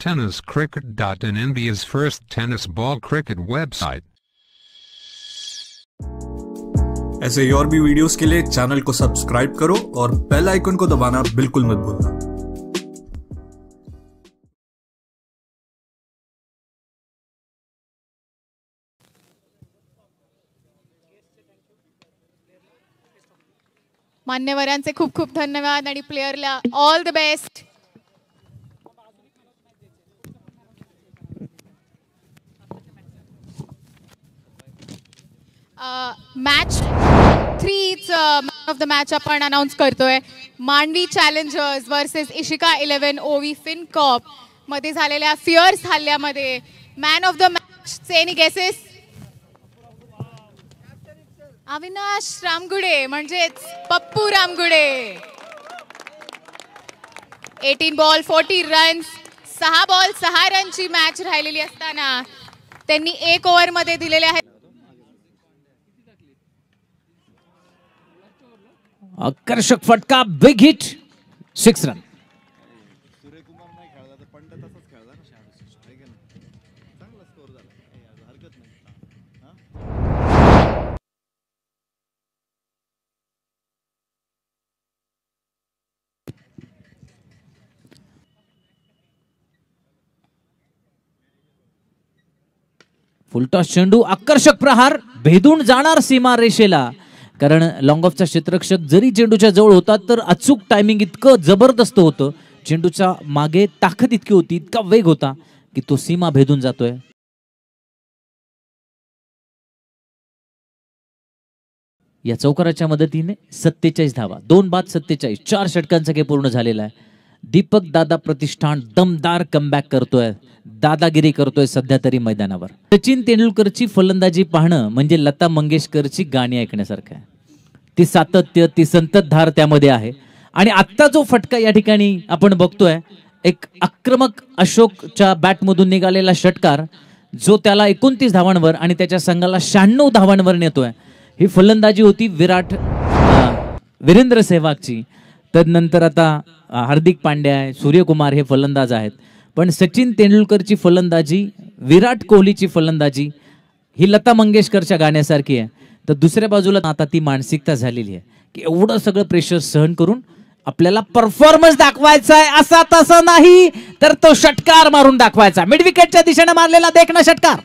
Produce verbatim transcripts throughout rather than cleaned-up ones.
tennis cricket dot in, India's first tennis ball cricket website. ऐसे ही और भी videos के लिए चैनल को सब्सक्राइब करो और बेल आइकन को दबाना बिल्कुल मत भूलना। मान्यवरांचे खूप खूप धन्यवाद आणि प्लेयरला ऑल द बेस्ट। मॅच थ्रीच मॅन ऑफ द मॅच आपण अनाउन्स करतोय। Mandavi challengers versus Ishika eleven Ovi Fincorp मध्ये झालेल्या फिअर्स हल्ल्यामध्ये मॅन ऑफ द मॅच चे एनी गेसेस? अविनाश रामगुडे म्हणजेच पप्पू रामगुडे। अठरा बॉल चाळीस रन्स, सहा बॉल सहा रनची मॅच राहिलेली असताना त्यांनी एक ओव्हर मध्ये दिलेले आहेत। आकर्षक फटका, big hit, six run. Full toss चेंडू, आकर्षक प्रहार, भेदून जाणार सीमा रेषेला, कारण लॉंग ऑफचा क्षेत्ररक्षक जरी चेंडूच्या जवळ होता तर अचूक टायमिंग इतकं जबरदस्त होतं, चेंडूच्या मागे ताकद इतकी होती, इतका वेग होता की तो सीमा भेदून जातोय। या चौकाराच्या मदतीने सत्तेचाळीस धावा, दोन बाद सत्तेचाळीस, चार षटकांचा खेळ पूर्ण झालेला आहे। दीपक दादा प्रतिष्ठान दमदार कमबॅक करतोय, दादागिरी करतोय सध्या तरी मैदानावर। सचिन तेंडुलकरची फलंदाजी पाहणं म्हणजे लता मंगेशकरची गाणी ऐकण्यासारखं आहे। ती सातत्य, ती संततधार त्यामध्ये आहे। आणि आत्ता जो फटका या ठिकाणी आपण बघतोय, एक आक्रमक अशोकच्या बॅटमधून निघालेला षटकार जो त्याला एकोणतीस धावांवर आणि त्याच्या संघाला शहाण्णव धावांवर नेतोय। ही फलंदाजी होती विराट वीरेंद्र सहवागची। तदनंतर आता हार्दिक पांड्या आहे, सूर्यकुमार हे फलंदाज आहेत, पण सचिन तेंडुलकरची फलंदाजी, विराट कोहलीची फलंदाजी ही लता मंगेशकरच्या गाण्यासारखी आहे। तर दुसऱ्या बाजूला आता ती मानसिकता झालेली आहे की एवढं सगळं प्रेशर सहन करून आपल्याला परफॉर्मन्स दाखवायचा आहे, असा तसा नाही तर तो षटकार मारून दाखवायचा। मिड विकेटच्या दिशेने मारलेला देखना षटकार।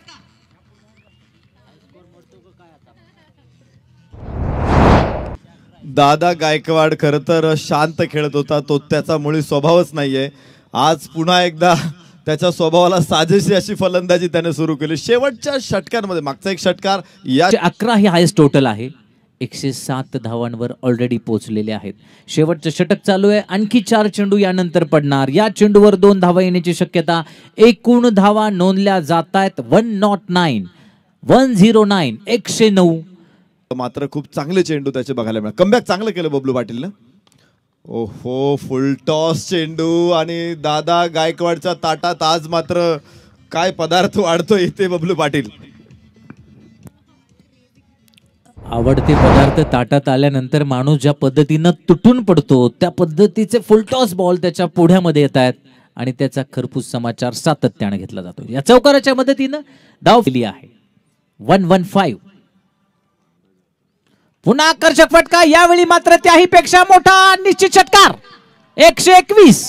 दादा गायकवाड खर तर शांत खेळत होता, तो त्याचा मुळी स्वभावच नाहीये। आज पुन्हा एकदा त्याच्या स्वभावाला साजेशी अशी फलंदाजी त्याने सुरू केली। शेवटच्या षटकांमध्ये मागचा एक षटकार या अकरा ही हायस्ट टोटल आहे, एकशे सात धावांवर ऑलरेडी पोहोचलेले आहेत। शेवटचं षटक चालू आहे, आणखी चार चेंडू यानंतर पडणार। या चेंडूवर दोन धावा येण्याची शक्यता, एकूण धावा नोंदल्या जात आहेत one not nine one zero nine एकशे नऊ। मात्र खूप चांगले चेंडू त्याचे बघायला मिळाले। कमबॅक चांगलं केलं बबलू पाटील ना। ओहो, फुल टॉस चेंडू आणि दादा गायकवाडच्या ताटात आज मात्र काय पदार्थ वाढतो इथे बबलू पाटील। आवडते पदार्थ ताटात आल्यानंतर माणूस ज्या पद्धतीनं तुटून पडतो त्या पद्धतीचे फुल टॉस बॉल त्याच्या पुढ्यामध्ये येत आहेत आणि त्याचा खरपूस समाचार सातत्याने घेतला जातो। या चौकाराच्या मदतीनं धाव केली आहे वन वन फाईव्ह। पुन्हा आकर्षक फटका, यावेळी मात्र त्याही पेक्षा मोठा निश्चित षटकार, एकशे एकवीस।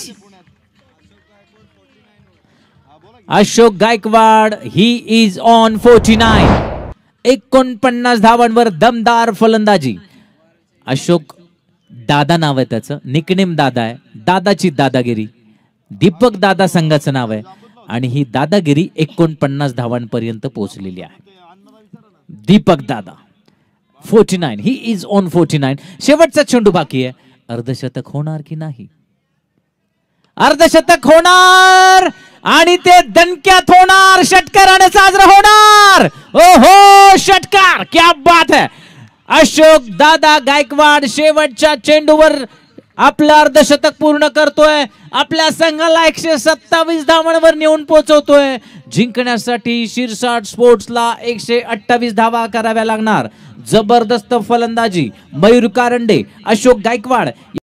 Ashok Gaikwad he is on forty nine. एकोणपन्नास धावांवर दमदार फलंदाजी। अशोक दादा नाव आहे त्याचं, निकनेम दादा आहे, दादाची दादागिरी, दीपक दादा संघाचं नाव आहे आणि ही दादागिरी एकोणपन्नास धावांपर्यंत पोहोचलेली आहे। दीपक दादा forty nine, he is on forty nine. शेवटचा चेंडू बाकी आहे, अर्धशतक होणार की नाही? अर्धशतक होणार आणि ते दणक्यात होणार, षटकाराने साजरा होणार। ओहो, षटकार, क्या बात है। अशोक दादा गायकवाड शेवटच्या चेंडूवर आपलं अर्धशतक पूर्ण करतोय, आपल्या संघाला एकशे सत्तावीस धावांवर नेऊन पोहोचवतोय। जिंकण्यासाठी शिरसाट स्पोर्ट्सला एकशे अठ्ठावीस धावा कराव्या लागणार। जबरदस्त फलंदाजी, मयूर कारंडे, अशोक गायकवाड